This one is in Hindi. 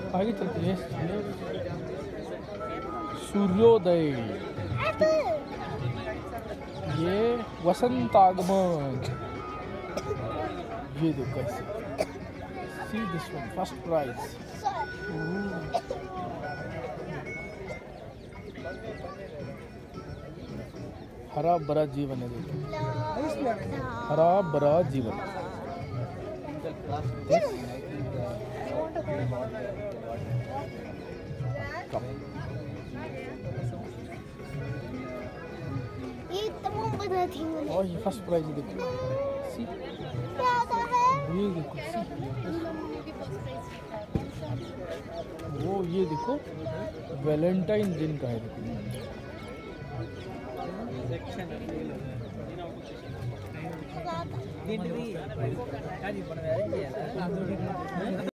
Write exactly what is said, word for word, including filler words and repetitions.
आगे चलते हैं। सूर्योदय, ये वसंत आगमन। ये देखो कैसे, see this one, first prize. हरा भरा जीवन है, देखो हरा भरा जीवन। ये तमाम बना थी मैंने। और ये फर्स्ट प्राइज देखो, सी क्या है? ये देखो, सी वो, ये देखो वैलेंटाइन दिन का है, देखो।